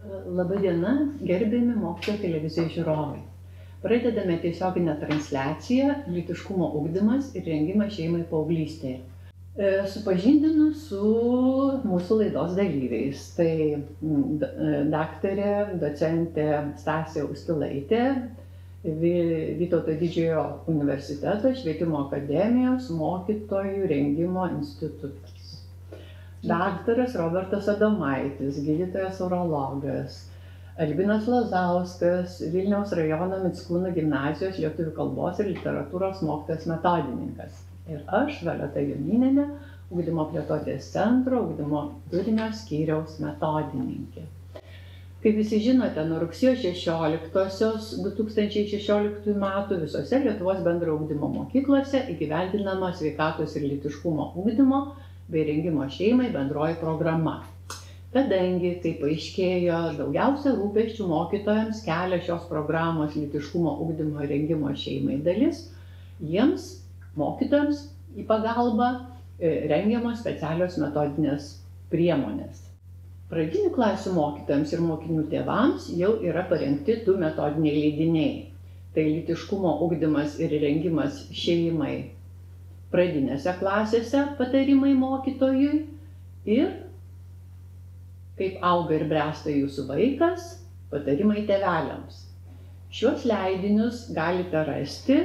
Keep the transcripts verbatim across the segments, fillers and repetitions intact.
Labą dieną, gerbiami mokytojo televizijos žiūrovai. Pradedame tiesioginę transliaciją lytiškumo ugdymas ir rengimas šeimai paauglystėje. Supažindinu su mūsų laidos dalyviais. Tai daktarė, docentė Stasė Ustilaitė, Vytauto Didžiojo universiteto Švietimo akademijos mokytojų rengimo institutas. Daktaras Robertas Adomaitis, gydytojas urologas, Albinas Lazauskas, Vilniaus rajono Mickūnų gimnazijos lietuvių kalbos ir literatūros mokytojas metodininkas. Ir aš, Violeta Jonynienė, ugdymo plėtotės centro, ugdymo turinio skyriaus metodininkė. Kaip visi žinote, nuo rugsėjo šešioliktosios du tūkstančiai šešioliktųjų metų visose Lietuvos bendrojo ugdymo mokyklose įgyvendinama sveikatos ir lytiškumo ugdymo bei rengimo šeimai bendroji programa. Kadangi, kaip paaiškėjo, daugiausia rūpesčių mokytojams kelia šios programos lytiškumo ugdymo ir rengimo šeimai dalis, jiems, mokytojams, į pagalbą rengiamos specialios metodinės priemonės. Pradinių klasių mokytojams ir mokinių tėvams jau yra parengti du metodiniai leidiniai. Tai lytiškumo ugdymas ir rengimas šeimai pradinėse klasėse patarimai mokytojui ir kaip auga ir bręsta jūsų vaikas patarimai tėveliams. Šiuos leidinius galite rasti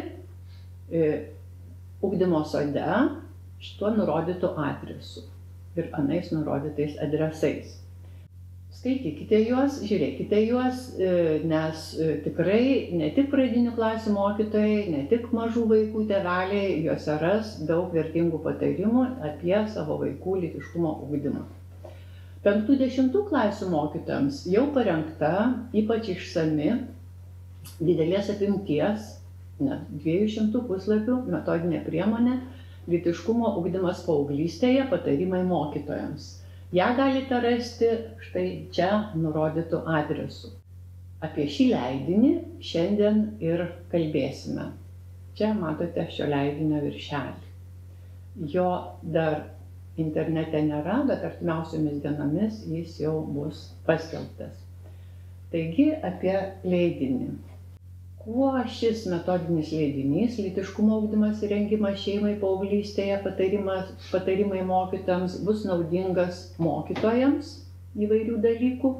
ugdymo sode šituo nurodytu adresu ir anais nurodytais adresais. Skaitykite juos, žiūrėkite juos, nes tikrai ne tik pradinių klasių mokytojai, ne tik mažų vaikų tėveliai, juose ras daug vertingų patarimų apie savo vaikų lytiškumo ugdymą. Penktų dešimtų klasių mokytojams jau parengta ypač išsami didelės apimties, net dviejų šimtų puslapių metodinė priemonė lytiškumo ugdymas paauglystėje patarimai mokytojams. Ja galite rasti štai čia nurodytų adresų. Apie šį leidinį šiandien ir kalbėsime. Čia matote šio leidinio viršelį. Jo dar internete nėra, bet artimiausiomis dienomis jis jau bus paskelbtas. Taigi apie leidinį. Kuo šis metodinis leidinys, lytiškumo ugdymas ir rengimas šeimai paauglystėje, patarimai mokytojams, bus naudingas mokytojams įvairių dalykų,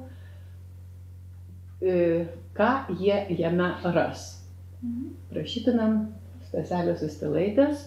ką jie jame ras. Prašytumėm Staselios Ustilaitės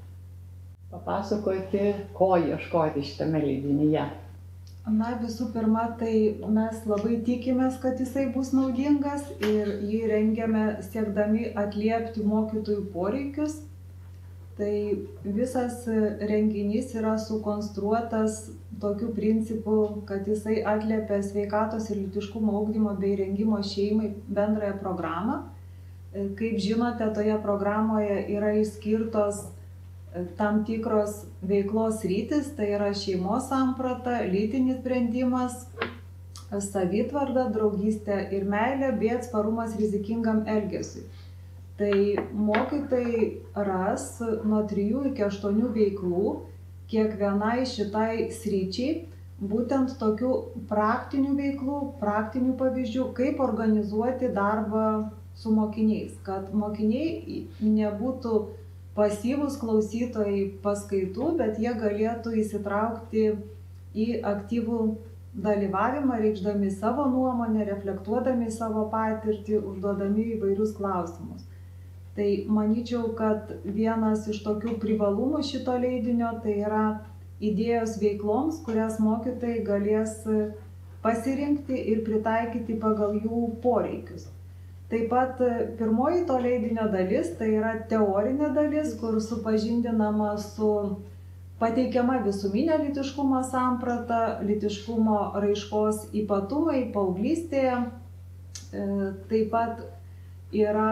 papasakoti, ko ieškoti šitame leidinyje. Na, visų pirma, tai mes labai tikimės, kad jisai bus naudingas ir jį rengiame siekdami atliepti mokytojų poreikius. Tai visas renginys yra sukonstruotas tokiu principu, kad jisai atliepia sveikatos ir lytiškumo ugdymo bei rengimo šeimai bendrąją programą. Kaip žinote, toje programoje yra išskirtos tam tikros veiklos sritys, tai yra šeimos samprata, lytinis brendimas, savitvarda, draugystė ir meilė bei atsparumas rizikingam elgesiui. Tai mokytojai ras nuo trijų iki aštuonių veiklų kiekvienai šitai sričiai, būtent tokių praktinių veiklų, praktinių pavyzdžių, kaip organizuoti darbą su mokiniais, kad mokiniai nebūtų pasyvūs klausytojai paskaitų, bet jie galėtų įsitraukti į aktyvų dalyvavimą, reikšdami savo nuomonę, reflektuodami savo patirtį, užduodami įvairius klausimus. Tai manyčiau, kad vienas iš tokių privalumų šito leidinio tai yra idėjos veikloms, kurias mokytojai galės pasirinkti ir pritaikyti pagal jų poreikius. Taip pat pirmoji to leidinio dalis, tai yra teorinė dalis, kur supažindinama su pateikiama visuminė lytiškumo samprata, lytiškumo raiškos ypatumai paauglystėje. Taip pat yra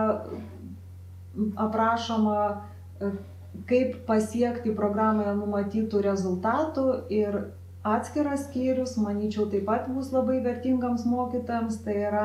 aprašoma, kaip pasiekti programoje numatytų rezultatų ir atskiras skyrius, manyčiau, taip pat bus labai vertingams mokytojams, tai yra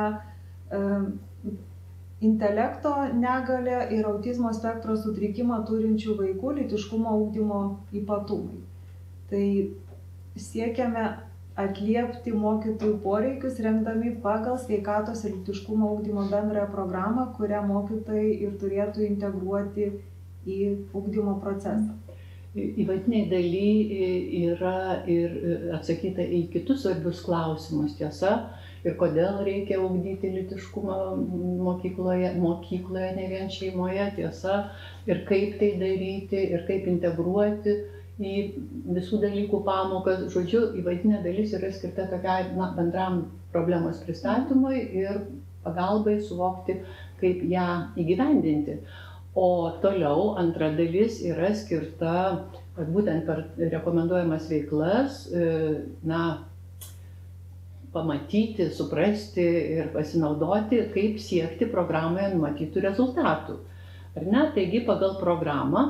intelekto negalią ir autizmo spektro sutrikimą turinčių vaikų lytiškumo ugdymo ypatumai. Tai siekiame atliepti mokytojų poreikius, rengdami pagal sveikatos ir lytiškumo ugdymo bendrąją programą, kurią mokytojai ir turėtų integruoti į ugdymo procesą. Įvadiniai daly yra ir atsakyta į kitus svarbius klausimus, tiesa, ir kodėl reikia ugdyti lytiškumą mokykloje, mokykloje, ne vien šeimoje, tiesa, ir kaip tai daryti, ir kaip integruoti į visų dalykų pamokas. Žodžiu, įvadinė dalis yra skirta tokiai na, bendram problemos pristatymui ir pagalbai suvokti, kaip ją įgyvendinti. O toliau antra dalis yra skirta būtent per rekomenduojamas veiklas, na, pamatyti, suprasti ir pasinaudoti, kaip siekti programoje numatytų rezultatų. Ar ne? Taigi pagal programą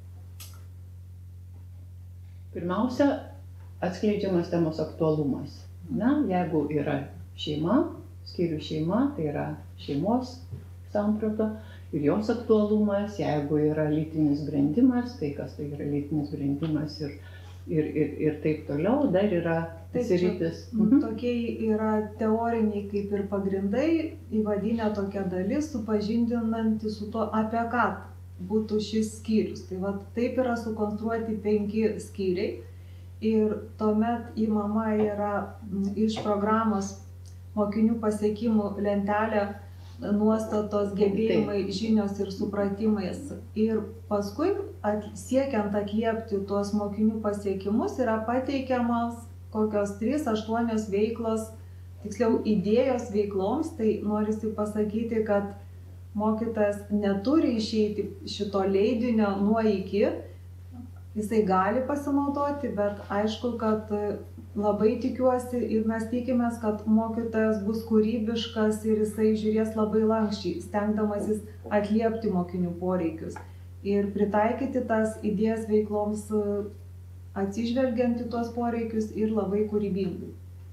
pirmiausia, atskleidžiamas temos aktualumas. Na, jeigu yra šeima, skyrių šeima, tai yra šeimos samprata ir jos aktualumas, jeigu yra lytinis brendimas, tai kas tai yra lytinis brendimas ir, ir, ir, ir taip toliau, dar yra sritis. Mhm. Tokie yra teoriniai kaip ir pagrindai, įvadinė tokia dalis, supažindinanti su to, apie ką būtų šis skyrius. Tai va, taip yra sukonstruoti penki skyriai ir tuomet įmama yra iš programos mokinių pasiekimų lentelė nuostatos, gebėjimai, žinios ir supratimais. Ir paskui at, siekiant atliepti tuos mokinių pasiekimus yra pateikiamas kokios trys aštuonios veiklos, tiksliau idėjos veikloms, tai norisi pasakyti, kad mokytojas neturi išeiti šito leidinio nuo iki, jisai gali pasinaudoti, bet aišku, kad labai tikiuosi ir mes tikimės, kad mokytojas bus kūrybiškas ir jisai žiūrės labai lankščiai, stengdamasis atliepti mokinių poreikius ir pritaikyti tas idėjas veikloms atsižvelgiant į tuos poreikius ir labai kūrybingai.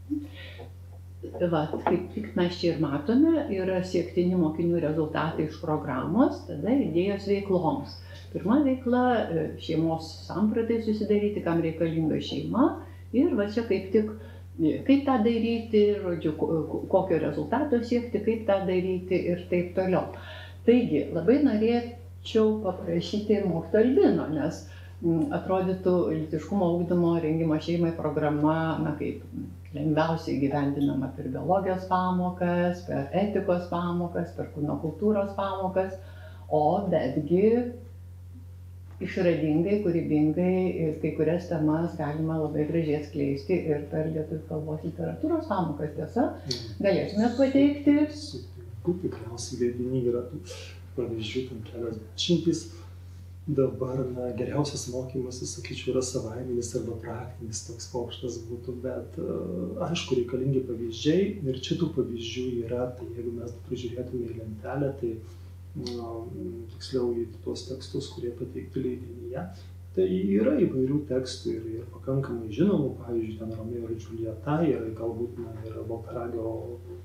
Va, kaip tik mes čia ir matome, yra siektini mokinių rezultatai iš programos, tada idėjos veikloms. Pirma veikla - šeimos sampratai susidaryti, kam reikalinga šeima ir va čia kaip tik, kaip tą daryti, žodžiu, kokio rezultato siekti, kaip tą daryti ir taip toliau. Taigi, labai norėčiau paprašyti mokytojo Albino, nes atrodytų lytiškumo ugdymo rengimo šeimai programa, na kaip lengviausiai gyvendinama per biologijos pamokas, per etikos pamokas, per kūno kultūros pamokas, o betgi išradingai, kūrybingai kai kurias temas galima labai gražiai atskleisti ir per lietuvių kalbos literatūros pamokas, tiesa? Galėtumėt pateikti? Sutinku, tikriausiai leidiny yra tų pavyzdžių, tam kelios dešimtys. Dabar na, geriausias mokymasis, sakyčiau, yra savaiminis arba praktinis, toks pokštas būtų, bet aišku, reikalingi pavyzdžiai ir čia tų pavyzdžių yra, tai jeigu mes prižiūrėtume į lentelę, tai na, tiksliau į tuos tekstus, kurie pateikti leidinyje, tai yra įvairių tekstų ir, ir pakankamai žinomų, pavyzdžiui, ten Romeo ir Džiuljeta, ir galbūt na, yra Baltaragio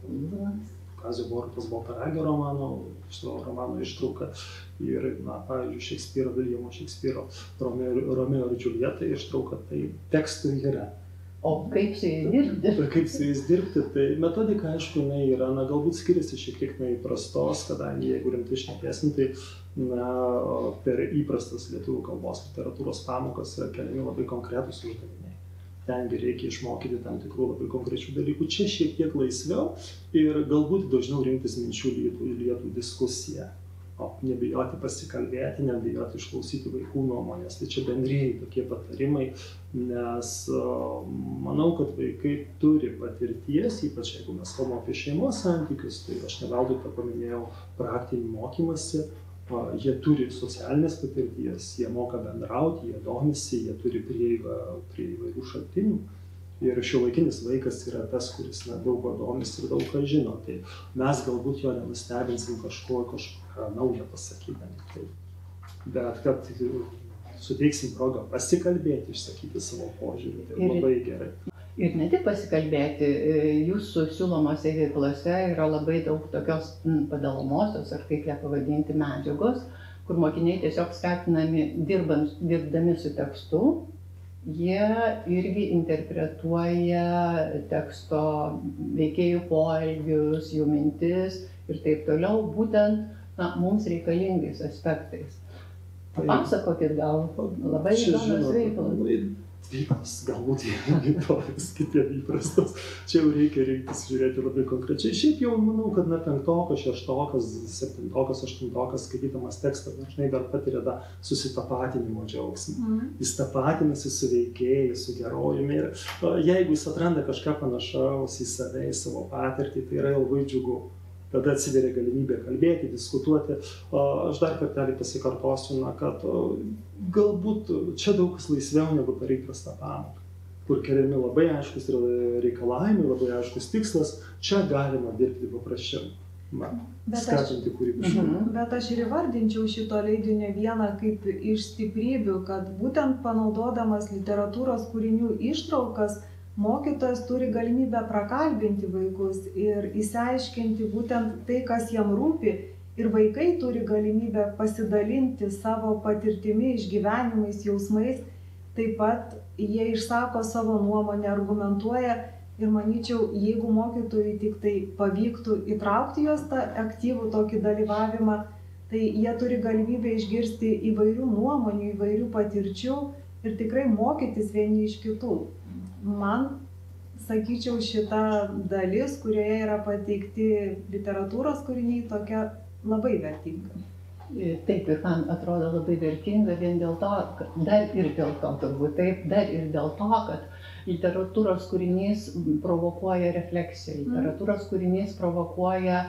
Kazio Borutos Baltaragio romano, šito romano ištrauka ir, na, pavyzdžiui, Šekspyro, Viljamo Šekspyro Romeo, Romeo ir Džiuljeta ištrauka, tai tekstų yra. O kaip su jais dirbti? Kaip su jais dirbti, tai metodika, aišku, jinai yra, na, galbūt skiriasi šiek tiek nuo įprastos, kadangi jeigu rimtai šnekėsim, tai, na, per įprastas lietuvių kalbos literatūros pamokas yra keliami labai konkretūs uždaviniai. Tengi reikia išmokyti tam tikrų labai konkrečių dalykų. Čia šiek tiek laisviau ir galbūt dažniau rinktis minčių lietų, lietų diskusiją. O nebijoti pasikalbėti, nebijoti išklausyti vaikų nuomonės. Tai čia bendrieji tokie patarimai, nes manau, kad vaikai turi patirties, ypač jeigu mes kalbame apie šeimos santykius, tai aš ne veltui tą paminėjau praktinį mokymąsi. Jie turi socialinės patirties, jie moka bendrauti, jie domisi, jie turi prieigą prie įvairių šaltinių. Ir šiuolaikinis vaikas yra tas, kuris na, daug ko domisi ir daug ką žino. Tai mes galbūt jo nenustebinsim kažko, kažką naujo pasakydami. Tai, bet kad suteiksim progą pasikalbėti, išsakyti savo požiūrį, tai labai gerai. Ir ne tik pasikalbėti, jūsų siūlomose veiklose yra labai daug tokios padalomosios, ar kaip ją pavadinti, medžiagos, kur mokiniai tiesiog skatinami dirbant, dirbdami su tekstu, Jie irgi interpretuoja teksto veikėjų poelgius, jų mintis ir taip toliau, būtent na, mums reikalingais aspektais. Papasakokit gal, labai įdomios veiklos. Veiklos galbūt kitokios, kitiem įprastos. Čia jau reikia rinktis žiūrėti labai konkrečiai. Šiaip jau manau, kad na, penktokas, šeštokas, septintokas, aštuntokas skaitydamas tekstą dažnai dar patiria tą susitapatinimo džiaugsmą. Mm. Jis tapatinasi su veikėjai, su herojumi. Ir jeigu jis atranda kažką panašaus į save, į savo patirtį, tai yra labai džiugu. Tada atsiveria galimybė kalbėti, diskutuoti. Aš dar kartelį pasikartosiu, na, kad galbūt čia daug kas laisviau negu per įprastą pamoką, kur keliami labai aiškus reikalavimai, labai aiškus tikslas, čia galima dirbti paprasčiau, na, skatinti kūrybiškumą. Bet aš ir įvardinčiau šito leidinio vieną kaip iš stiprybių, kad būtent panaudodamas literatūros kūrinių ištraukas, mokytojas turi galimybę prakalbinti vaikus ir išsiaiškinti būtent tai, kas jam rūpi, ir vaikai turi galimybę pasidalinti savo patirtimi, išgyvenimais, jausmais. Taip pat jie išsako savo nuomonę, argumentuoja ir manyčiau, jeigu mokytojui tik tai pavyktų įtraukti juos tą aktyvų tokį dalyvavimą, tai jie turi galimybę išgirsti įvairių nuomonių, įvairių patirčių ir tikrai mokytis vieni iš kitų. Man, sakyčiau, šita dalis, kurioje yra pateikti literatūros kūriniai, tokia labai vertinga. Taip, ir man atrodo labai vertinga vien dėl to, dar ir dėl to, turbūt taip, dar ir dėl to, kad literatūros kūrinys provokuoja refleksiją, literatūros kūrinys provokuoja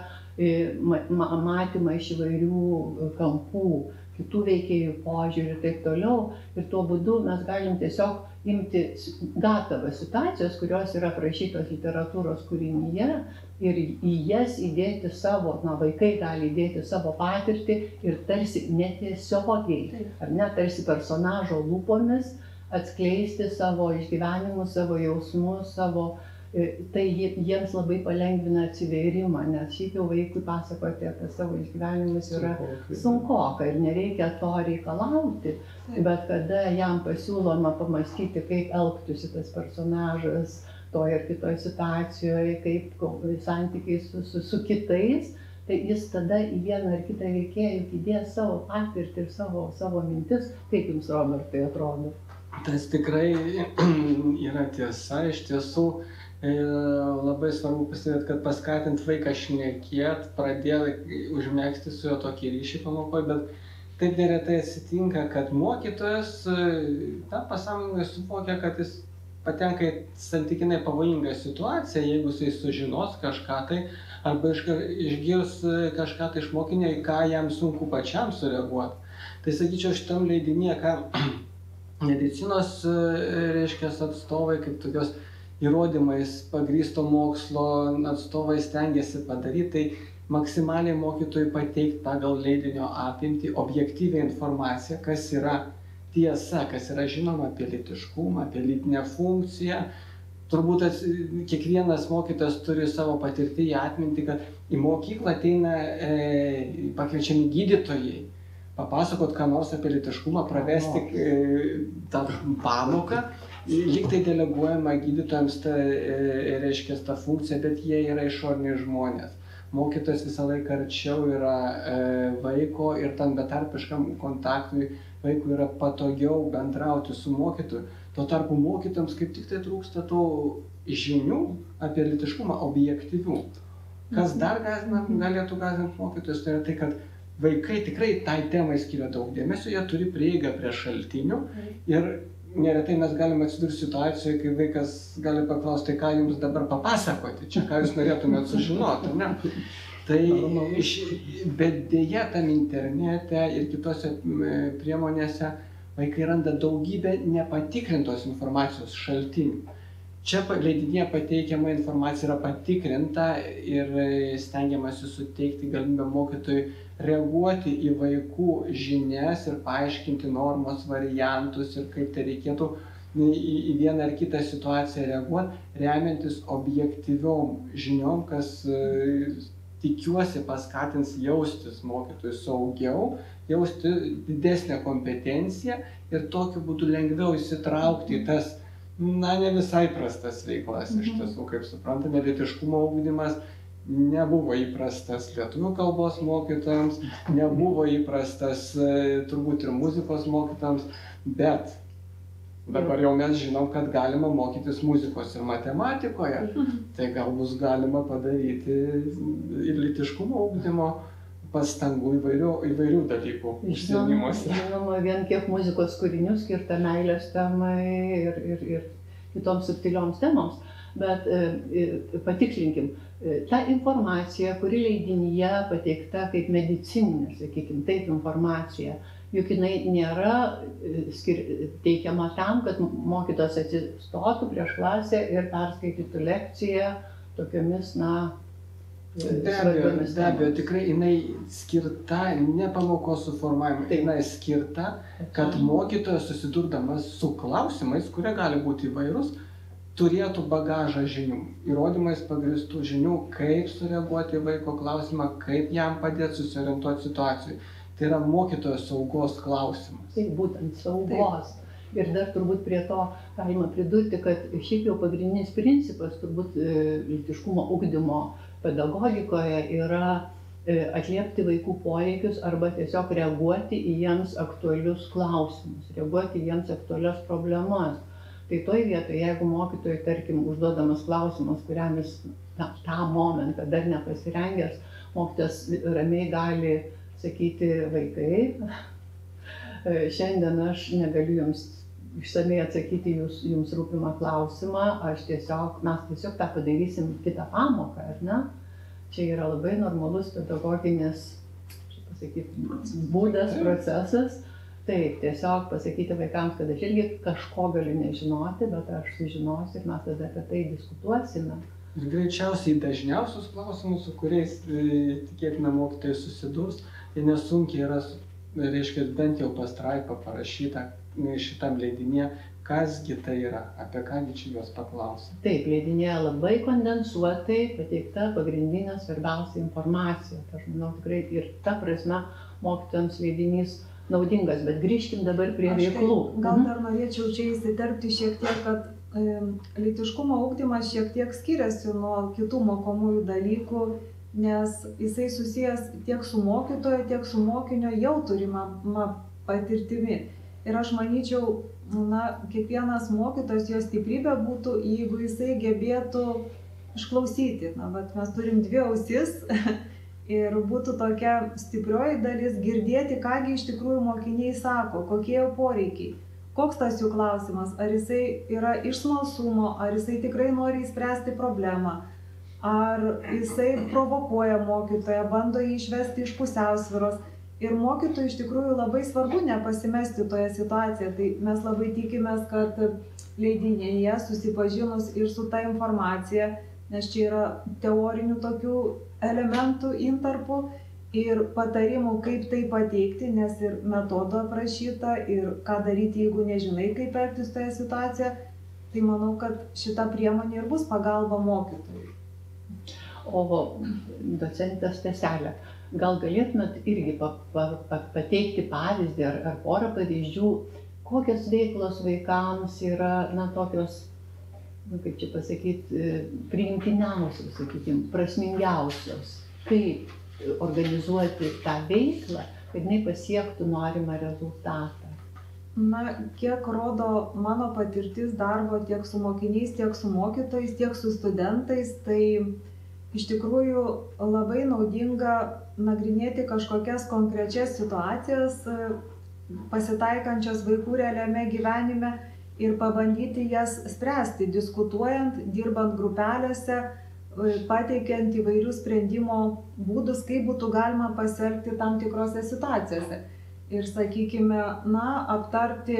matymą iš įvairių kampų, kitų veikėjų požiūrį ir taip toliau. Ir tuo būdu mes galim tiesiog imti gatavas situacijas, kurios yra aprašytos literatūros kūrinyje ir į jas įdėti savo, na, vaikai gali įdėti savo patirtį ir tarsi netiesiogiai, ar ne, tarsi personažo lūpomis atskleisti savo išgyvenimus, savo jausmus, savo... Tai jiems labai palengvina atsivėrimą, nes šiaip jau vaikui pasakoti apie savo išgyvenimus yra sunkoka ir nereikia to reikalauti, bet kada jam pasiūloma pamastyti, kaip elgtųsi tas personažas toje ir kitoje situacijoje, kaip santykiai su, su, su kitais, tai jis tada į vieną ar kitą veikėją įdės savo patirtį ir savo, savo mintis. Kaip jums, Robertai, atrodo? Tas tikrai yra tiesa, iš tiesų. Labai svarbu pastebėti, kad paskatint vaiką šnekėt, pradėti užmegzti su juo tokį ryšį pamokoje, bet taip neretai atsitinka, kad mokytojas tą pasąmoningai suvokia, kad jis patenka į santykinai pavojingą situaciją, jeigu jis sužinos kažką tai, arba išgirs kažką tai iš mokinio, į ką jam sunku pačiam sureaguoti. Tai sakyčiau, šitam leidinyje, ką medicinos, reiškia, atstovai, kaip tokios įrodymais pagrįsto mokslo atstovai stengiasi padaryti, tai maksimaliai mokytojui pateikti pagal leidinio apimtį objektyvią informaciją, kas yra tiesa, kas yra žinoma apie lytiškumą, apie lytinę funkciją. Turbūt kiekvienas mokytojas turi savo patirtį atminti, kad į mokyklą ateina e, pakviečiami gydytojai, papasakot ką nors apie lytiškumą, pravesti e, tą pamoką. Lyg tai deleguojama gydytojams ta, e, reiškia, ta funkcija, bet jie yra išoriniai žmonės. Mokytojas visą laiką arčiau yra e, vaiko ir tam betarpiškam kontaktui vaikui yra patogiau bendrauti su mokytoju. Tuo tarpu mokytojams kaip tik tai trūksta tų žinių apie lytiškumą objektyvių. Kas dar gąsdina, galėtų gąsdinti mokytojus, tai yra tai, kad vaikai tikrai tai temai skiria daug dėmesio, jie turi prieigą prie šaltinių ir neretai mes galime atsidurti situacijoje, kai vaikas gali paklausti, ką jums dabar papasakoti, čia ką jūs norėtumėt sužinoti, ne? Tai iš, bet dėja tam internete ir kitose priemonėse vaikai randa daugybę nepatikrintos informacijos šaltinių. Čia leidinyje pateikiama informacija yra patikrinta ir stengiamasi suteikti galimybę mokytojui reaguoti į vaikų žinias ir paaiškinti normos variantus ir kaip tai reikėtų į, į vieną ar kitą situaciją reaguoti, remiantis objektyviom žiniom, kas tikiuosi paskatins jaustis mokytojui saugiau jausti didesnę kompetenciją ir tokiu būdu lengviau įsitraukti į tas, na, ne visai prastas veiklas. Iš tiesų, kaip suprantame, lytiškumo ugdymas nebuvo įprastas lietuvių kalbos mokytojams, nebuvo įprastas turbūt ir muzikos mokytojams, bet dabar jau mes žinom, kad galima mokytis muzikos ir matematikoje, tai gal bus galima padaryti ir lytiškumo ugdymo pastangų įvairių, įvairių dalykų užsiėmimuose. Žinoma, vien kiek muzikos kūrinių skirta meilės temai ir, ir, ir kitoms subtilioms temoms, bet e, patikslinkim, ta informacija, kuri leidinyje pateikta kaip medicininė, sakykim, taip informacija, juk jinai nėra skir... teikiama tam, kad mokytojas atsistotų prieš klasę ir perskaitytų lekciją tokiomis, na, Be abejo, be abejo, tikrai jinai skirta ne pamokos suformavimui, jinai skirta, kad mokytojas susidurdamas su klausimais, kurie gali būti įvairūs, turėtų bagažą žinių, įrodymais pagristų žinių, kaip sureaguoti į vaiko klausimą, kaip jam padėti susiorientuoti situacijai. Tai yra mokytojo saugos klausimas. Tai būtent saugos. Taip. Ir dar turbūt prie to galima pridurti, kad šiaip jau pagrindinis principas turbūt lytiškumo ugdymo pedagogikoje yra atliepti vaikų poreikius arba tiesiog reaguoti į jiems aktualius klausimus, reaguoti į jiems aktualias problemas. Tai toj vietoje, jeigu mokytojui, tarkim, užduodamas klausimas, kuriam jis na, tą momentą dar nepasirengęs, mokytojas ramiai gali sakyti: vaikai, šiandien aš negaliu jums išsamei atsakyti jūs, jums rūpimą klausimą, aš tiesiog, mes tiesiog tą padarysim kitą pamoką, ar ne? Čia yra labai normalus pedagoginis, pasakyti, būdas, procesas. Taip, tiesiog pasakyti vaikams, kad aš irgi kažko galiu nežinoti, bet aš sužinosiu ir mes tada apie tai diskutuosime. Ir greičiausiai dažniausius klausimus, su kuriais e, tikėtina mokytojai susidurs, tai nesunkiai yra, reiškia, bent jau pastraipą parašyta šitam leidinėje, kasgi tai yra, apie kągi čia juos paklausia. Taip, leidinėje labai kondensuotai pateikta pagrindinė svarbiausia informacija. Tai aš manau tikrai ir ta prasme mokytojams leidinys naudingas, bet grįžkim dabar prie veiklų. Aš gal dar norėčiau čia įsiterpti šiek tiek, kad e, lytiškumo ugdymas šiek tiek skiriasi nuo kitų mokomųjų dalykų, nes jisai susijęs tiek su mokytojo, tiek su mokinio jau turima patirtimi. Ir aš manyčiau, na, kiekvienas mokytojas, jo stiprybė būtų, jeigu jisai gebėtų išklausyti. Na, bet mes turim dvi ausis ir būtų tokia stiprioji dalis girdėti, kągi iš tikrųjų mokiniai sako, kokie jo poreikiai, koks tas jų klausimas, ar jisai yra iš smalsumo, ar jisai tikrai nori įspręsti problemą, ar jisai provokuoja mokytoją, bando jį išvesti iš pusiausvyros. Ir mokytojui iš tikrųjų labai svarbu nepasimesti toje situacijoje. Tai mes labai tikimės, kad leidinėje susipažinus ir su ta informacija, nes čia yra teorinių tokių elementų, intarpų ir patarimų, kaip tai pateikti, nes ir metodo aprašyta, ir ką daryti, jeigu nežinai, kaip elgtis toje situacijoje, tai manau, kad šita priemonė ir bus pagalba mokytojui. O docentas Teselė, gal galėtumėt irgi pa, pa, pa, pateikti pavyzdį ar, ar porą pavyzdžių, kokios veiklos vaikams yra, na, tokios, nu, kaip čia pasakyti, priimtiniausios, sakykime, prasmingiausios, kaip organizuoti tą veiklą, kad jinai pasiektų norimą rezultatą. Na, kiek rodo mano patirtis darbo tiek su mokiniais, tiek su mokytojais, tiek su studentais, tai iš tikrųjų labai naudinga nagrinėti kažkokias konkrečias situacijas, pasitaikančias vaikų realiame gyvenime ir pabandyti jas spręsti, diskutuojant, dirbant grupelėse, pateikiant įvairius sprendimo būdus, kaip būtų galima pasielgti tam tikrose situacijose. Ir, sakykime, na, aptarti,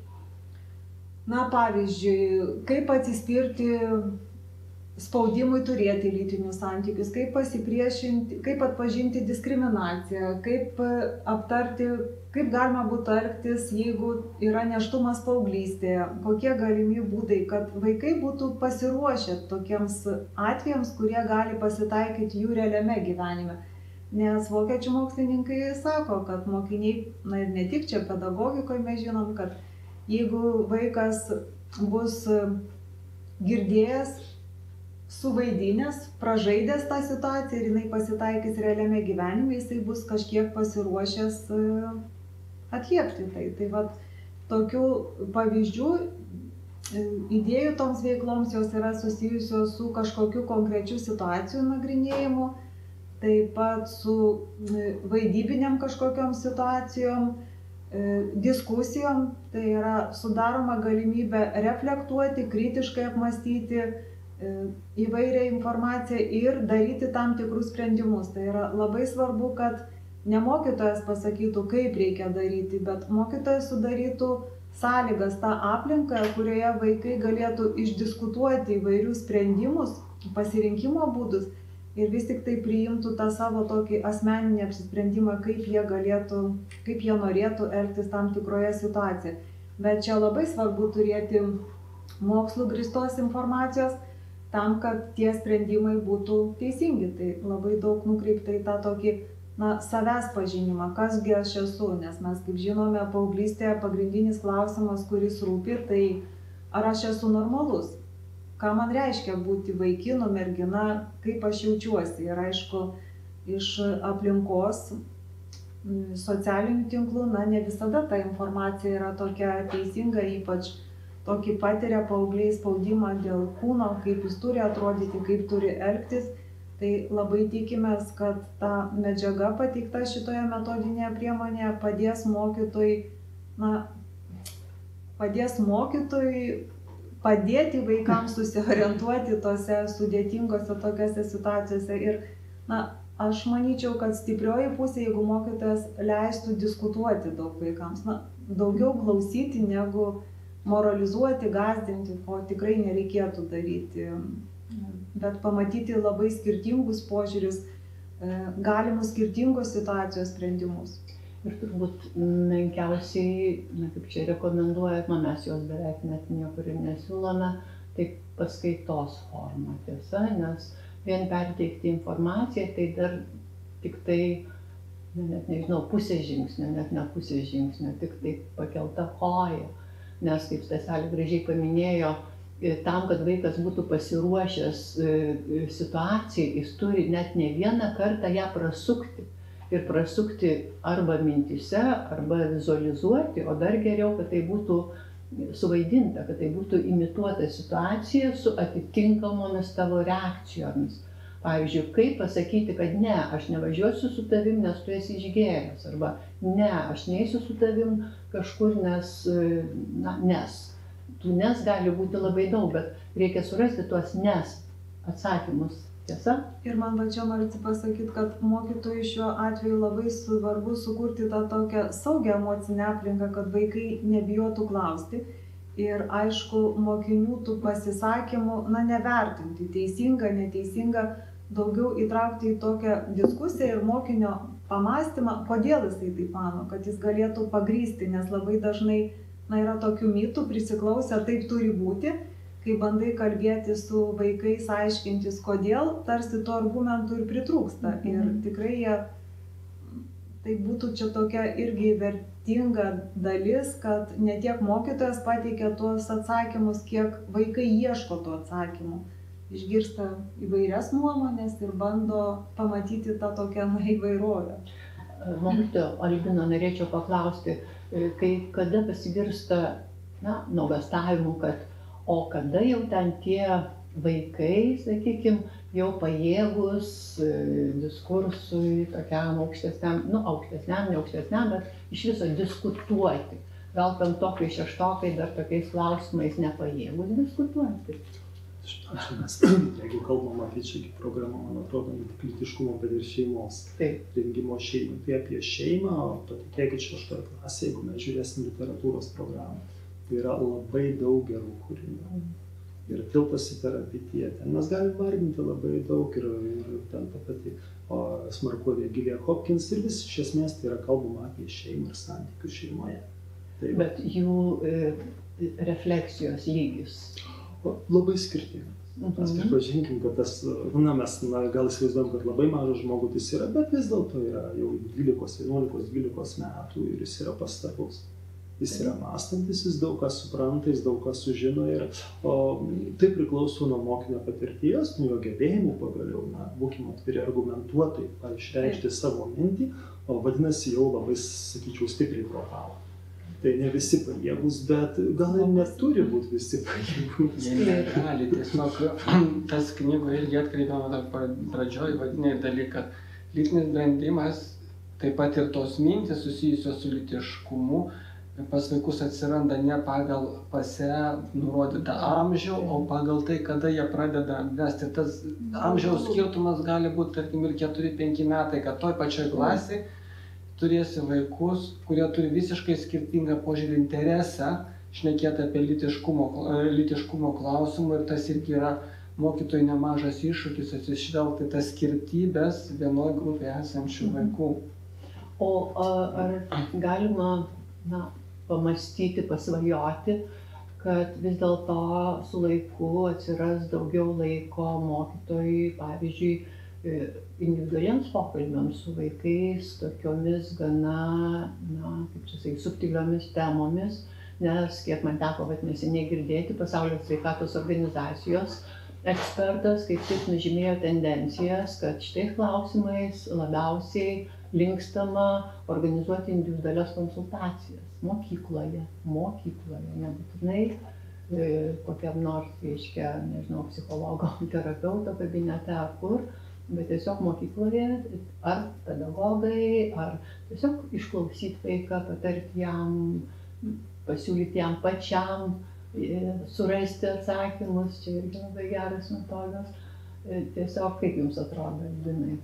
na, pavyzdžiui, kaip atsispirti spaudimui turėti lytinius santykius, kaip pasipriešinti, kaip atpažinti diskriminaciją, kaip aptarti, kaip galima būtų elgtis, jeigu yra nėštumas paauglystėje, kokie galimi būdai, kad vaikai būtų pasiruošę tokiems atvejams, kurie gali pasitaikyti jų realiame gyvenime. Nes vokiečių mokslininkai sako, kad mokiniai, na ir ne tik čia pedagogikoje mes žinom, kad jeigu vaikas bus girdėjęs, suvaidinęs, pražaidęs tą situaciją ir jinai pasitaikys realiame gyvenime, jisai bus kažkiek pasiruošęs atliepti tai. Tai vat, tokių pavyzdžių, idėjų toms veikloms jos yra susijusios su kažkokiu konkrečiu situacijų nagrinėjimu, taip pat su vaidybiniam kažkokiom situacijom, diskusijom, tai yra sudaroma galimybė reflektuoti, kritiškai apmąstyti įvairią informaciją ir daryti tam tikrus sprendimus. Tai yra labai svarbu, kad ne mokytojas pasakytų, kaip reikia daryti, bet mokytojas sudarytų sąlygas, tą aplinką, kurioje vaikai galėtų išdiskutuoti įvairius sprendimus, pasirinkimo būdus ir vis tik tai priimtų tą savo tokį asmeninį apsisprendimą, kaip jie galėtų, kaip jie norėtų elgtis tam tikroje situacijoje. Bet čia labai svarbu turėti mokslų grįstos informacijos tam, kad tie sprendimai būtų teisingi. Tai labai daug nukreipta į tą tokį na, savęs pažinimą, kasgi aš esu, nes mes, kaip žinome, paauglystėje pagrindinis klausimas, kuris rūpi, tai ar aš esu normalus, ką man reiškia būti vaikinu, mergina, kaip aš jaučiuosi. Ir aišku, iš aplinkos socialinių tinklų, na, ne visada ta informacija yra tokia teisinga, ypač tokį patiria paaugliai spaudimą dėl kūno, kaip jis turi atrodyti, kaip turi elgtis. Tai labai tikimės, kad ta medžiaga pateikta šitoje metodinėje priemonėje padės mokytojui, na, padės mokytojui padėti vaikams susiorientuoti tose sudėtingose tokiose situacijose. Ir, na, aš manyčiau, kad stiprioji pusė, jeigu mokytojas leistų diskutuoti daug vaikams, na, daugiau klausyti negu moralizuoti, gąsdinti, ko tikrai nereikėtų daryti. Bet pamatyti labai skirtingus požiūrius, galimus skirtingos situacijos sprendimus. Ir turbūt menkiausiai, na, kaip čia rekomenduojama, mes jos beveik net niekur ir nesiūlome, tai paskaitos forma, tiesa, nes vien perteikti informaciją, tai dar tik tai, net nežinau, pusė žingsnio, net ne pusė žingsnio, tik tai pakelta koja, nes, kaip Staselė gražiai paminėjo, tam, kad vaikas būtų pasiruošęs situacijai, jis turi net ne vieną kartą ją prasukti. Ir prasukti arba mintyse, arba vizualizuoti, o dar geriau, kad tai būtų suvaidinta, kad tai būtų imituota situacija su atitinkamomis tavo reakcijomis. Pavyzdžiui, kaip pasakyti, kad ne, aš nevažiuosiu su tavim, nes tu esi išgėręs, arba ne, aš neisiu su tavim kažkur, nes, na, nes. Tų nes gali būti labai daug, bet reikia surasti tuos nes atsakymus, tiesa? Ir man va čia norisi pasakyti, kad mokytojui šiuo atveju labai svarbu sukurti tą tokią saugią emocinę aplinką, kad vaikai nebijotų klausti. Ir aišku, mokinių tų pasisakymų, na, nevertinti, teisinga, neteisinga, daugiau įtraukti į tokią diskusiją ir mokinio pamąstymą, kodėl jisai taip mano, kad jis galėtų pagrįsti, nes labai dažnai na, yra tokių mitų, prisiklausę, taip turi būti, kai bandai kalbėti su vaikais, aiškintis, kodėl, tarsi to argumentų ir pritrūksta. Ir tikrai jie, tai būtų čia tokia irgi vertinga dalis, kad ne tiek mokytojas pateikia tuos atsakymus, kiek vaikai ieško tų atsakymų. Išgirsta įvairias nuomonės ir bando pamatyti tą tokią na, įvairovę. Mokytojo Albino, norėčiau paklausti, kai kada pasigirsta, na, nuogąstavimų, kad o kada jau ten tie vaikai, sakykime, jau pajėgus diskursui tokiam aukštesniam, nu, aukštesniam, ne aukštesniam, bet iš viso diskutuoti. Gal penktokai, šeštokai dar tokiais klausimais nepajėgus diskutuoti. Ačiū, mes, jeigu kalbam apie čia programą, man atrodo, ne tik lytiškumo, bet ir šeimos rengimo šeimai. Tai apie šeimą, patikėkit šeštoje klasėje, jeigu mes žiūrėsim literatūros programą, tai yra labai daug gerų kūrinių. Ir Tiltas į terapiją, ten mes galim vardinti labai daug ir, ir ten ta pati Smarkovė Gilija Hopkins ir vis iš esmės tai yra kalbama apie šeimą ir santykius šeimoje. Tai, bet jų e, refleksijos lygis. Labai skirtingas. Mes pripažinkim, kad tas, na, mes na, gal įsivaizduojam, kad labai mažas žmogus yra, bet vis dėlto yra jau dvylikos, vienuolikos, dvylikos metų ir jis yra pastabus. Jis yra mąstantis, jis daug ką supranta, jis daug ką sužino ir o, tai priklauso nuo mokinio patirties, nuo jo gebėjimų pagaliau, na, būkime atviri argumentuotai, išreikšti savo mintį, o vadinasi jau labai, sakyčiau, stipriai protavo. Tai ne visi pajėgus, bet gal ir neturi būti visi pajėgus. Jie negali, tiesiog tas knygoje irgi atkreipiama pradžioj vadiniai dalyką, kad lytinis brendimas, taip pat ir tos mintys susijusios su lytiškumu, pas vaikus atsiranda ne pagal pase nurodytą amžių, o pagal tai, kada jie pradeda bręsti. Ir tas amžiaus skirtumas gali būti, tarkim, ir keturi penki metai, kad toj pačioj klasėj turėsi vaikus, kurie turi visiškai skirtingą požiūrį interesą šnekėti apie lytiškumo, lytiškumo klausimų ir tas irgi yra mokytojui nemažas iššūkis atsižvelgti tas skirtybės vienoj grupėje esančių vaikų. O ar galima, na, pamastyti, pasvajoti, kad vis dėlto su laiku atsiras daugiau laiko mokytojui, pavyzdžiui, individualiems pokalbiams su vaikais, tokiomis gana, na, kaip čia sakyti, subtiliomis temomis, nes, kiek man teko vat neseniai girdėti, Pasaulio sveikatos organizacijos ekspertas kaip tik nužymėjo tendencijas, kad šitais klausimais labiausiai linkstama organizuoti individualias konsultacijas mokykloje, mokykloje, nebūtinai e, kokiam nors, reiškia, nežinau, psichologo, terapeuto kabinete ar kur, bet tiesiog mokykloje ar pedagogai, ar tiesiog išklausyti vaiką, patarti jam, pasiūlyti jam pačiam, surasti atsakymus, čia irgi labai geras metodas. Tiesiog kaip jums atrodo, Linai?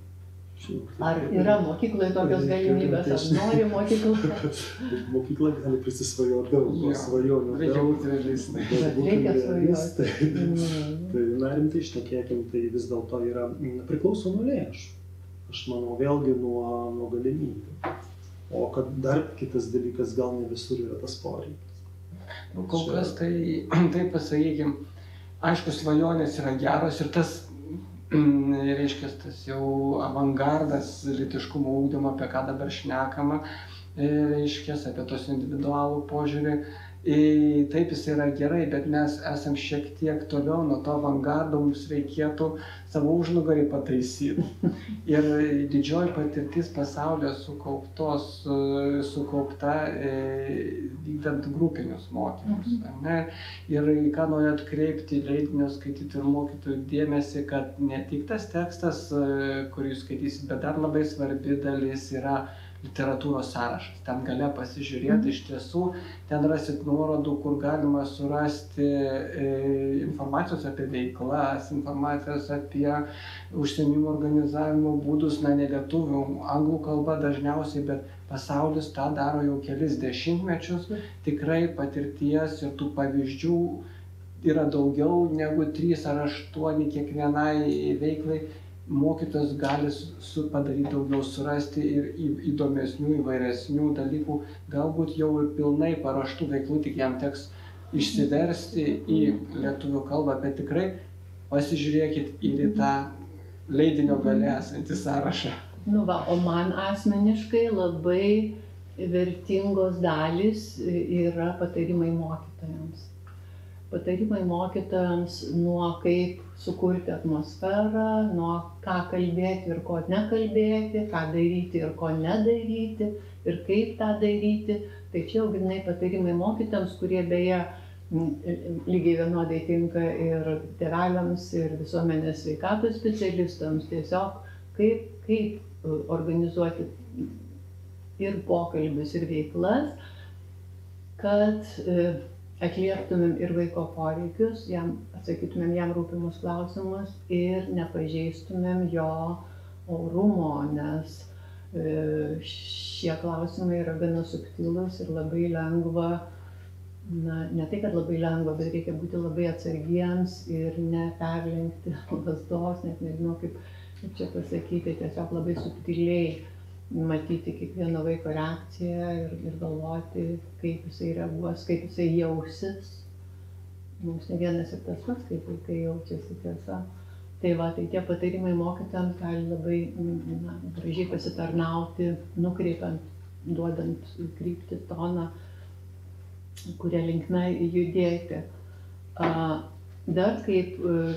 Ar yra mokykloje tokios galimybės, ar nori mokykloje? Mokykla gali prisisvajoti daug svajonių. Reikia būti realistai. Reikia svajoti. Tai na, rimtai šnekėkim, tai vis dėlto yra priklauso nuo lėšų. Aš manau, vėlgi nuo, nuo galimybių. O kad dar kitas dalykas, gal ne visur yra tas poreikis. Nu, kol kas tai, tai pasakykim, aišku, svajonės yra geros ir tas, reiškia, tas jau avangardas lytiškumo ugdymo, apie ką dabar šnekama, reiškia, apie tos individualų požiūrį. Taip, jis yra gerai, bet mes esam šiek tiek toliau nuo to avangardo, mums reikėtų savo užnugarį pataisyti. Ir didžioji patirtis pasaulyje sukauptos, sukaupta vykdant grupinius mokymus. Ne? Ir ką noriu atkreipti leidinio skaitytojų ir mokytojų dėmesį, kad ne tik tas tekstas, kurį jūs skaitysit, bet dar labai svarbi dalis yra literatūros sąrašas. Ten gale pasižiūrėti, iš tiesų, ten rasit nuorodų, kur galima surasti e, informacijos apie veiklas, informacijos apie užsiėmimų organizavimo būdus, na, ne lietuvių, anglų kalba dažniausiai, bet pasaulis tą daro jau kelis dešimtmečius. Tikrai patirties ir tų pavyzdžių yra daugiau negu trys ar aštuoni kiekvienai veiklai. Mokytojas gali su, padaryti daugiau, surasti ir įdomesnių, įvairesnių dalykų, galbūt jau ir pilnai paraštų veiklų, tik jam teks išsiversti į lietuvių kalbą, bet tikrai pasižiūrėkit ir į tą leidinio gale esantį sąrašą. Nu va, o man asmeniškai labai vertingos dalys yra patarimai mokytojams. Patarimai mokytojams nuo kaip sukurti atmosferą, nuo ką kalbėti ir ko nekalbėti, ką daryti ir ko nedaryti, ir kaip tą daryti. Tai čia jau grynai patarimai mokytojams, kurie beje lygiai vienodai tinka ir tėveliams, ir visuomenės sveikatos specialistams. Tiesiog kaip, kaip organizuoti ir pokalbius, ir veiklas, kad atlieptumėm ir vaiko poreikius, jam, atsakytumėm jam rūpimus klausimus ir nepažeistumėm jo orumo, nes e, šie klausimai yra gana subtilus ir labai lengva, na, ne tai, kad labai lengva, bet reikia būti labai atsargiems ir neperlenkti lazdos, net nežinau kaip, kaip čia pasakyti, tiesiog labai subtiliai matyti kiekvieno vaiko reakciją ir, ir galvoti, kaip jisai reaguos, kaip jisai jausis. mums ne vienas ir tas pats, kaip vaikai jaučiasi, tiesa. Tai va, tai tie patarimai mokytojams gali labai na, gražiai pasitarnauti, nukreipiant, duodant kryptį, toną, kuria linkme judėti. Dar kaip,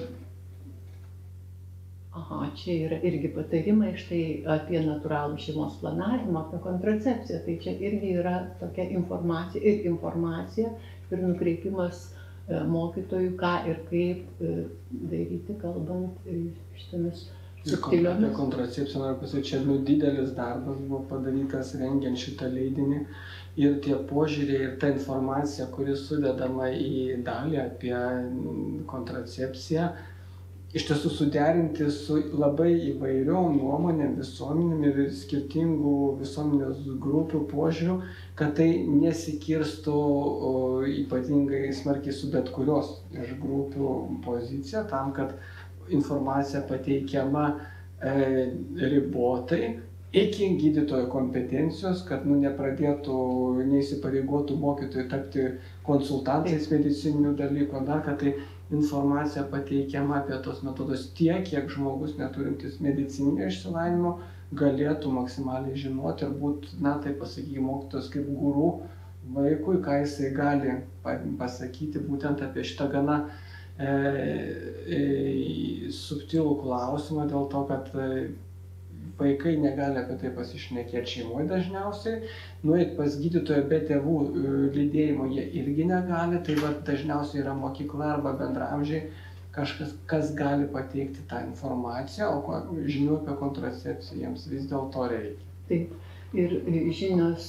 aha, čia yra irgi patarimai štai apie natūralų šeimos planavimą, apie kontracepciją. Tai čia irgi yra tokia informacija ir informacija ir nukreipimas mokytojų, ką ir kaip daryti, kalbant šitomis subtiliomis. Apie kontracepciją noriu pasakyti, čia nu, didelis darbas buvo padarytas rengiant šitą leidinį ir tie požiūriai ir ta informacija, kuri sudedama į dalį apie kontracepciją, iš tiesų suderinti su labai įvairiom nuomonėm, visuomenėm ir skirtingų visuomenės grupių požiūrių, kad tai nesikirstų ypatingai smarkiai su bet kurios iš grupių pozicija, tam, kad informacija pateikiama e, ribotai iki gydytojo kompetencijos, kad nu, nepradėtų, neįsipareigotų mokytojai tapti konsultantais medicininių dalykų, dar kad tai informacija pateikiama apie tos metodus tiek, kiek žmogus neturintis medicininio išsilavinimo galėtų maksimaliai žinoti ir būti, na tai pasakykime, mokytojas kaip guru vaikui, ką jisai gali pasakyti būtent apie šitą gana e, e, subtilų klausimą, dėl to, kad e, vaikai negali apie tai pasišnekėti šeimoje dažniausiai, nueit pas gydytoją be tėvų lydėjimo jie irgi negali, tai va, dažniausiai yra mokykla arba bendramžiai kažkas, kas gali pateikti tą informaciją, o žinių apie kontracepciją jiems vis dėlto reikia. Taip, ir žinios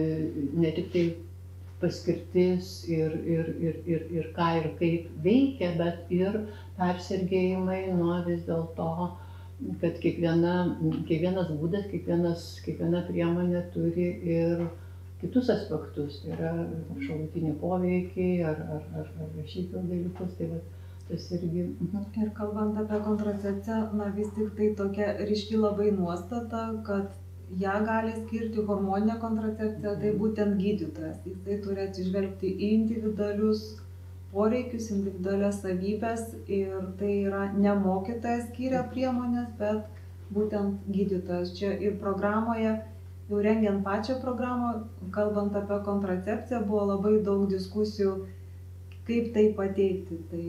ne tik tai paskirtis ir, ir, ir, ir, ir ką ir kaip veikia, bet ir persergėjimai nuo vis dėlto, kad kiekviena, kiekvienas būdas, kiekvienas, kiekviena priemonė turi ir kitus aspektus, tai yra šalutiniai poveikiai ar, ar, ar, ar šiaip dalykus, tai va, tas irgi. Mhm. Ir kalbant apie kontracepciją, na vis tik tai tokia ryški labai nuostata, kad ją gali skirti hormoninė kontracepcija, tai būtent gydytojas. Jisai turi atsižvelgti į individualius poreikius, individualias savybės ir tai yra ne mokytojas skiria priemonės, bet būtent gydytojas. Čia ir programoje, jau rengiant pačią programą, kalbant apie kontracepciją, buvo labai daug diskusijų, kaip tai pateikti. Tai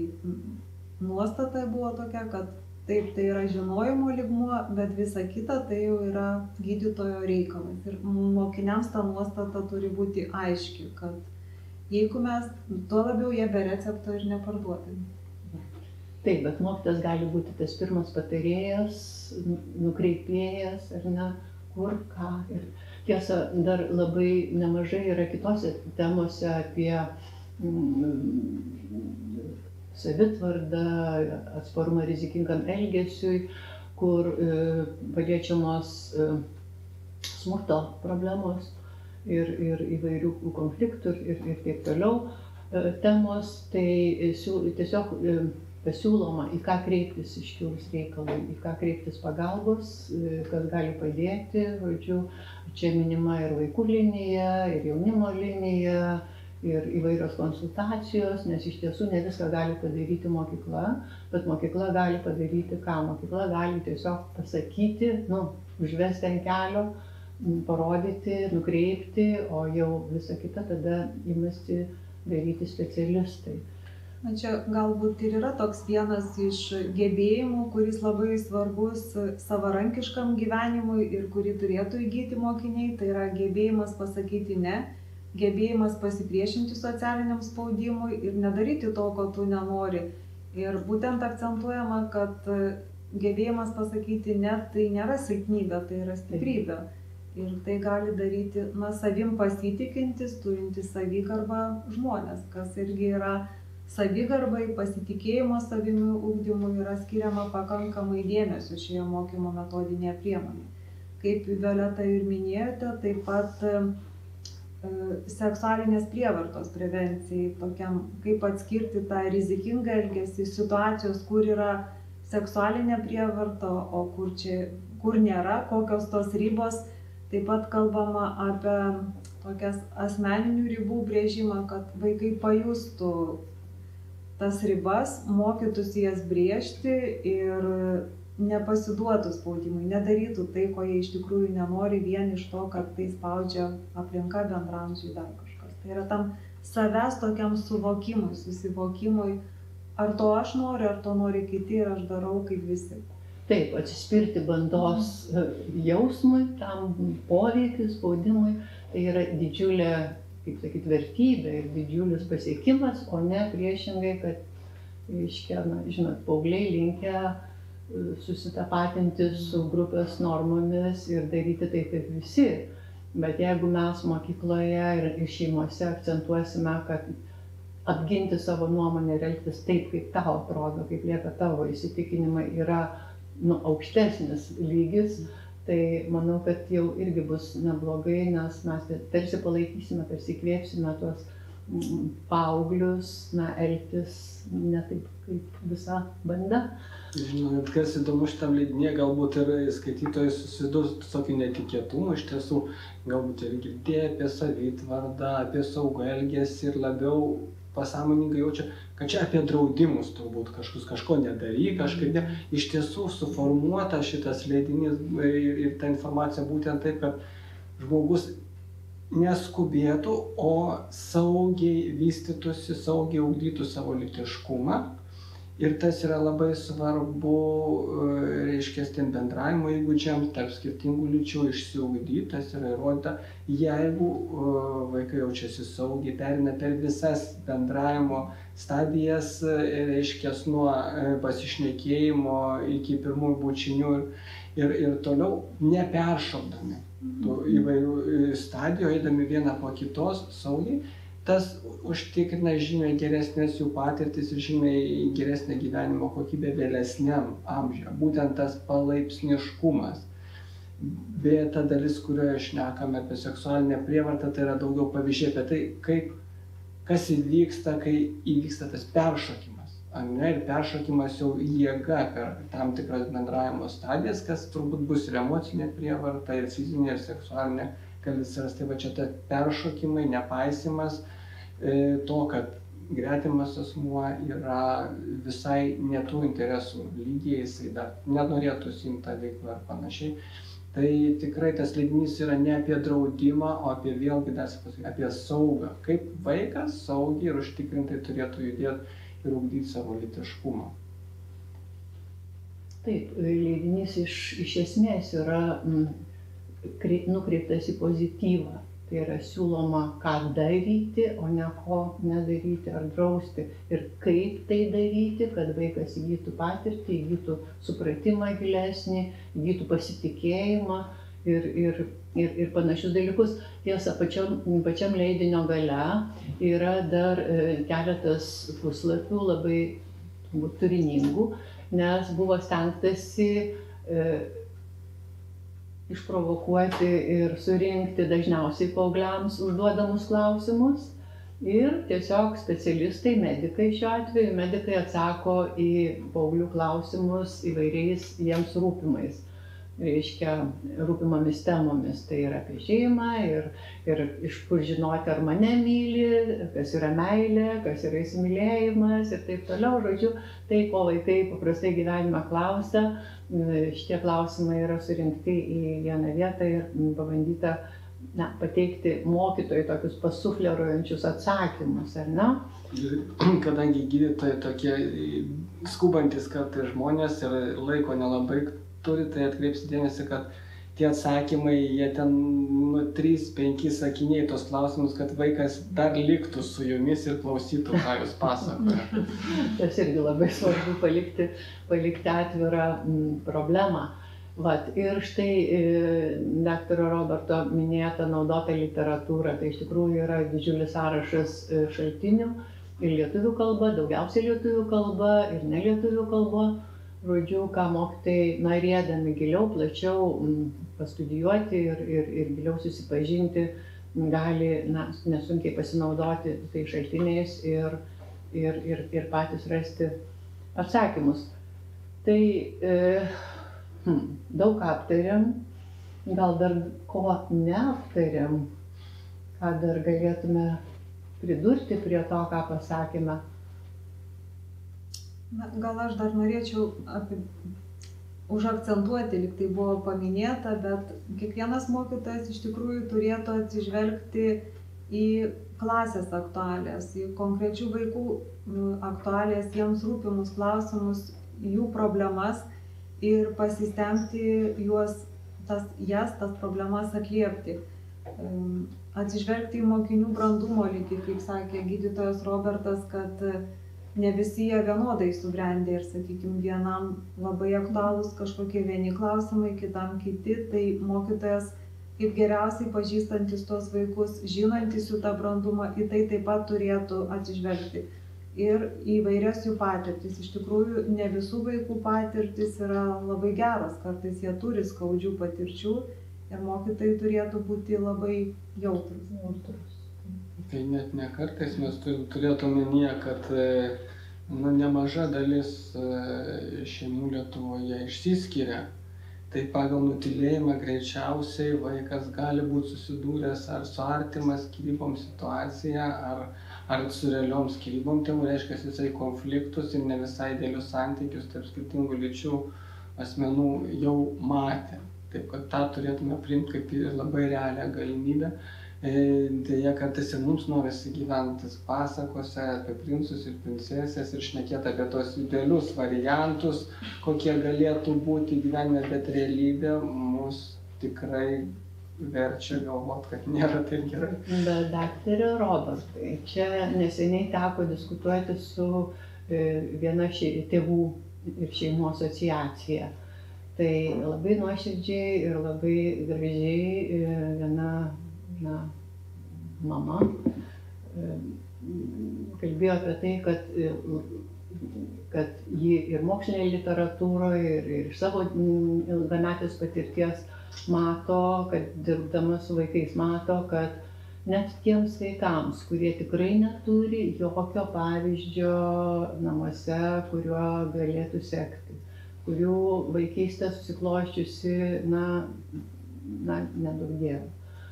nuostata buvo tokia, kad taip, tai yra žinojimo lygmuo, bet visa kita tai jau yra gydytojo reikalas. Ir mokiniams ta nuostata turi būti aiški, kad jeigu mes, tuo labiau jie be recepto ir neparduodami. Taip, bet mokytas gali būti tas pirmas patarėjas, nukreipėjas, ar ne, kur, ką. Ir tiesa, dar labai nemažai yra kitose temose apie mm, savitvardą, atsparumą rizikingam elgesiui, kur e, paliečiamos e, smurto problemos. Ir, ir įvairių konfliktų ir, ir taip toliau e, temos, tai siū, tiesiog e, pasiūloma, į ką kreiptis iškilus reikalui, į ką kreiptis pagalbos, e, kas gali padėti, žodžiu, čia minima ir vaikų linija, ir jaunimo linija, ir įvairios konsultacijos, nes iš tiesų ne viską gali padaryti mokykla, bet mokykla gali padaryti ką? Mokykla gali tiesiog pasakyti, nu, užvesti ant kelio, parodyti, nukreipti, o jau visą kitą tada imasi daryti specialistai. Na čia galbūt ir yra toks vienas iš gebėjimų, kuris labai svarbus savarankiškam gyvenimui ir kurį turėtų įgyti mokiniai, tai yra gebėjimas pasakyti ne, gebėjimas pasipriešinti socialiniam spaudimui ir nedaryti to, ko tu nenori. Ir būtent akcentuojama, kad gebėjimas pasakyti ne, tai nėra silpnybė, tai yra stiprybė. Ir tai gali daryti, na, savim pasitikintis, turintis savigarbą žmonės, kas irgi yra savigarbai, pasitikėjimo savimi ugdymui yra skiriama pakankamai dėmesio šioje mokymo metodinėje priemonėje. Kaip Violeta ir minėjote, taip pat e, seksualinės prievartos prevencijai, tokiam, kaip atskirti tą rizikingą elgesį, situacijos, kur yra seksualinė prievarta, o kur, čia, kur nėra, kokios tos ribos. Taip pat kalbama apie tokias asmeninių ribų brėžimą, kad vaikai pajustų, tas ribas, mokytųsi jas brėžti ir nepasiduotų spaudimui, nedarytų tai, ko jie iš tikrųjų nenori vien iš to, kad tai spaudžia aplinka, bendramžiai, dar kažkas. Tai yra tam savęs tokiam suvokimui, susivokimui, ar to aš noriu, ar to nori kiti ir aš darau kaip visi. Taip, atsispirti bandos jausmui, tam poveikiui, spaudimui, tai yra didžiulė, kaip sakyt, vertybė ir didžiulis pasiekimas, o ne priešingai, kad, iškia, na, žinot, paaugliai linkę susitapatinti su grupės normomis ir daryti taip kaip visi. Bet jeigu mes mokykloje ir šeimose akcentuosime, kad apginti savo nuomonę ir elgtis taip, kaip tau atrodo, kaip lieka tavo įsitikinimai, yra nu, aukštesnis lygis, tai manau, kad jau irgi bus neblogai, nes mes tarsi palaikysime, tarsi įkvėpsime tuos paauglius, na, elgtis ne taip kaip visa banda. Žinot, kas įdomu šitam leidinėje, galbūt ir skaitytojai susidurs su tokiu netikėtumu, iš tiesų galbūt ir girdėję apie savitvardą, apie saugų elgesį ir labiau pasąmoningai jaučia, kad čia apie draudimus turbūt kažkus kažko nedaryk, kažkaip ne. Iš tiesų suformuota šitas leidinys ir, ir ta informacija būtent taip, kad žmogus neskubėtų, o saugiai vystytųsi, saugiai ugdytų savo lytiškumą. Ir tas yra labai svarbu, reiškia, tiem bendravimo įgūdžiams tarp skirtingų lyčių išsiugdyti, tas yra įrodyta, jeigu vaikai jaučiasi saugiai, perina per visas bendravimo stadijas, reiškia, nuo pasišnekėjimo iki pirmųjų bučinių ir, ir, ir toliau neperšokdami tų įvairių stadijų, eidami vieną po kitos saugiai. Tas užtikrina žymiai geresnės jų patirtis ir žymiai geresnę gyvenimo kokybę vėlesniam amžiuje. Būtent tas palaipsniškumas. Bet ta dalis, kurioje šnekame apie seksualinę prievartą, tai yra daugiau pavyzdžiai apie tai, kaip, kas įvyksta, kai įvyksta tas peršokimas. Ne? Ir peršokimas jau jėga per tam tikras bendravimo stadijas, kas turbūt bus ir emocinė prievarta, ir fizinė, ir seksualinė. Tai va čia ta peršokimai, nepaisimas to, kad gretimas asmuo yra visai ne tų interesų lygiai, jisai dar nenorėtų užsiimti tą veiklą ar panašiai. Tai tikrai tas leidinys yra ne apie draudimą, o apie vėlgi dar apie saugą. Kaip vaikas saugiai ir užtikrintai turėtų judėti ir ugdyti savo lytiškumą. Taip, leidinys iš, iš esmės yra nukreiptas į pozityvą. Tai yra siūloma, ką daryti, o ne ko nedaryti ar drausti. Ir kaip tai daryti, kad vaikas įgytų patirtį, įgytų supratimą gilesnį, įgytų pasitikėjimą ir, ir, ir, ir panašius dalykus. Tiesa, pačiam, pačiam leidinio gale yra dar keletas puslapių labai turbūt turiningų, nes buvo stengtasi e, išprovokuoti ir surinkti dažniausiai paaugliams užduodamus klausimus. Ir tiesiog specialistai, medikai šiuo atveju, medikai atsako į paauglių klausimus įvairiais jiems rūpimais. Reiškia, rūpimomis temomis. Tai yra apie šeimą ir, ir iš kur žinoti, ar mane myli, kas yra meilė, kas yra įsimylėjimas ir taip toliau. Žodžiu, tai, ko vaikai paprastai gyvenime klausia, šitie klausimai yra surinkti į vieną vietą ir pabandyta na, pateikti mokytojai tokius pasufleruojančius atsakymus, ar ne? Kadangi gydytojai tokie skubantis kartais žmonės ir laiko nelabai turi, tai atkreipsi dėmesį, kad tie atsakymai, jie ten nu trys penki sakiniai tos klausimus, kad vaikas dar liktų su jumis ir klausytų, ką jūs pasakoja. Tas irgi labai svarbu palikti, palikti atvirą m, problemą. Vat, ir štai e, daktaro Roberto minėta naudota literatūra, tai iš tikrųjų yra didžiulis sąrašas e, šaltinių ir lietuvių kalba, daugiausiai lietuvių kalba ir nelietuvių kalba. Žodžiu, ką mokytojai norėdami giliau, plačiau m, pastudijuoti ir, ir, ir giliau susipažinti, gali na, nesunkiai pasinaudoti tai šaltiniais ir, ir, ir, ir patys rasti atsakymus. Tai e, hm, daug aptariam, gal dar ko neaptariam, ką dar galėtume pridurti prie to, ką pasakėme. Na, gal aš dar norėčiau apie, užakcentuoti, lyg tai buvo paminėta, bet kiekvienas mokytojas iš tikrųjų turėtų atsižvelgti į klasės aktualijas, į konkrečių vaikų aktualijas, jiems rūpimus klausimus, jų problemas ir pasistengti juos, tas, jas, tas problemas atliepti. Atsižvelgti į mokinių brandumo lygį, kaip sakė gydytojas Robertas, kad ne visi jie vienodai subrendę ir, sakykime, vienam labai aktualūs kažkokie vieni klausimai, kitam kiti, tai mokytojas, kaip geriausiai pažįstantis tuos vaikus, žinantis jų tą brandumą, į tai taip pat turėtų atsižvelgti. Ir įvairias jų patirtis. Iš tikrųjų, ne visų vaikų patirtis yra labai geros, kartais jie turi skaudžių patirčių ir mokytojai turėtų būti labai jautrus. jautrus. Tai net ne kartais mes turėtume omenyje, kad nu, nemaža dalis šeimų Lietuvoje išsiskiria. Tai pagal nutylėjimą greičiausiai vaikas gali būti susidūręs ar su artima skyrybom situacija, ar, ar su realiom skyrybom tėvų, reiškia visai konfliktus ir ne visai idealius santykius tarp skirtingų lyčių asmenų jau matė. Taip kad tą turėtume priimti kaip labai realią galimybę. Deja, kartais ir mums norisi gyventi pasakose apie princus ir princesės ir šnekėti apie tos idealius variantus, kokie galėtų būti gyvenime, bet realybė mus tikrai verčia galvoti, kad nėra taip gerai. Bet daktare Robertai, čia neseniai teko diskutuoti su viena šei, tėvų ir šeimų asociacija. Tai labai nuoširdžiai ir labai gražiai viena na, mama kalbėjo apie tai, kad, kad ji ir mokslinėje literatūroje, ir, ir iš savo ilgametės patirties mato, kad dirbdama su vaikais mato, kad net tiems vaikams, kurie tikrai neturi jokio pavyzdžio namuose, kuriuo galėtų sekti, kurių vaikystė susikloščiusi, na, na nedaug dievų.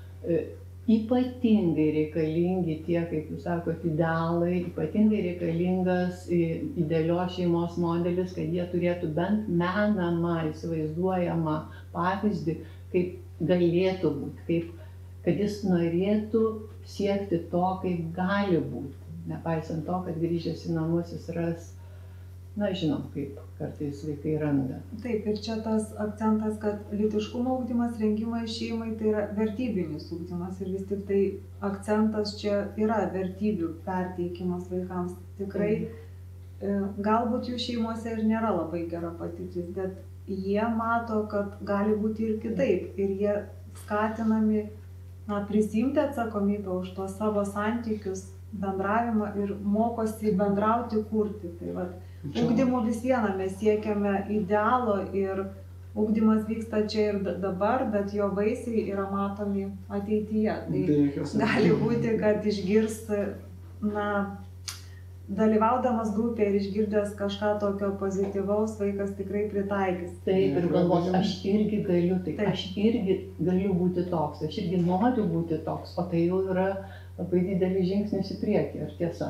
Ypatingai reikalingi tie, kaip jūs sakote, idealai, ypatingai reikalingas idealios šeimos modelis, kad jie turėtų bent menamą, įsivaizduojamą pavyzdį, kaip galėtų būti, kaip, kad jis norėtų siekti to, kaip gali būti, nepaisant to, kad grįžęs į namus jis ras, na, žinom, kaip kartais vaikai randa. Taip, ir čia tas akcentas, kad lytiškumo ugdymas, rengimas šeimai, tai yra vertybinis ugdymas ir vis tik tai akcentas čia yra vertybių perteikimas vaikams. Tikrai, mm. galbūt jų šeimose ir nėra labai gera patirtis, bet jie mato, kad gali būti ir kitaip ir jie skatinami, na, prisiimti atsakomybę už tuos savo santykius, bendravimą ir mokosi bendrauti, kurti. Tai vat, ugdymo vis viena mes siekiame idealo ir ugdymas vyksta čia ir dabar, bet jo vaisiai yra matomi ateityje. Tai gali būti, kad išgirs, na, dalyvaudamas grupėje ir išgirdęs kažką tokio pozityvaus, vaikas tikrai pritaikys. Taip, ir galvos, aš irgi galiu, tai aš irgi galiu būti toks, aš irgi noriu būti toks, o tai jau yra labai didelis žingsnis į priekį, ar tiesa?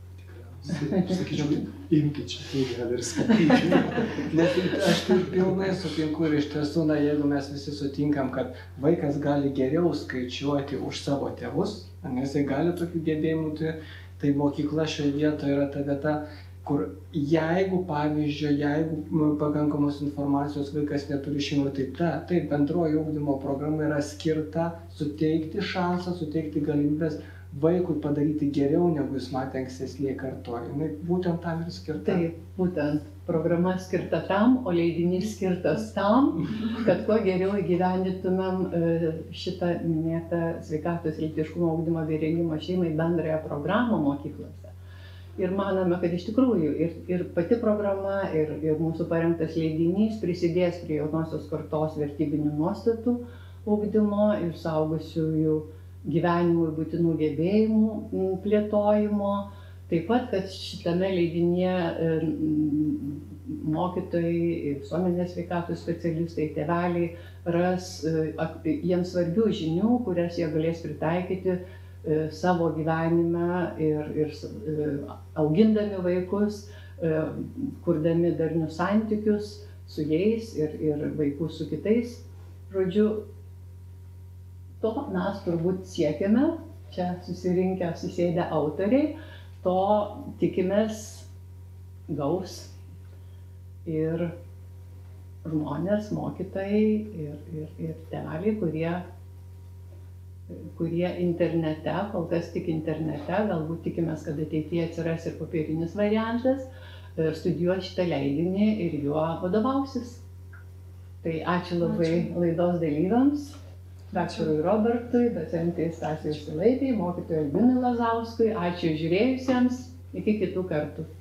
Sakyčiau, imkit čia knygą ir skaitykite. Nes aš tai pilnai sutinku ir iš tiesų, na, jeigu mes visi sutinkam, kad vaikas gali geriau skaičiuoti už savo tėvus, nes jis gali tokių gebėjimų turėti, tai mokykla šioje vietoje yra ta vieta, kur jeigu, pavyzdžiui, jeigu pakankamos informacijos vaikas neturi šeimų, tai ta, tai bendroji ugdymo programa yra skirta suteikti šansą, suteikti galimybės vaikui padaryti geriau, negu jis matė ankstesnėje kartoje. Jis būtent tam ir skirta. Taip, būtent programa skirta tam, o leidinys skirtas tam, kad kuo geriau įgyvendintumėm šitą minėtą sveikatos lytiškumo ugdymo bei rengimo šeimai bendrąją programą mokyklose. Ir manome, kad iš tikrųjų ir, ir pati programa, ir, ir mūsų parengtas leidinys prisidės prie jaunosios kartos vertybinių nuostatų ugdymo ir suaugusiųjų gyvenimui būtinų gebėjimų plėtojimo. Taip pat, kad šitame leidinyje mokytojai, visuomenės sveikatos specialistai, tėveliai ras jiems svarbių žinių, kurias jie galės pritaikyti savo gyvenime ir, ir augindami vaikus, kurdami darnius santykius su jais ir, ir vaikų su kitais. Žodžiu, to mes turbūt siekiame, čia susirinkę, susėdę autoriai, to tikimės gaus ir žmonės, mokytojai ir, ir, ir tėveliai, kurie, kurie internete, kol kas tik internete, galbūt tikimės, kad ateityje atsiras ir popierinis variantas, studijuos šitą leidinį ir juo vadovausis. Tai ačiū labai ačiū. Laidos dalyviams, daktarui Robertui, docentei Stasijai Silaitei, mokytojui Albinui Lazauskui, ačiū žiūrėjusiems, iki kitų kartų.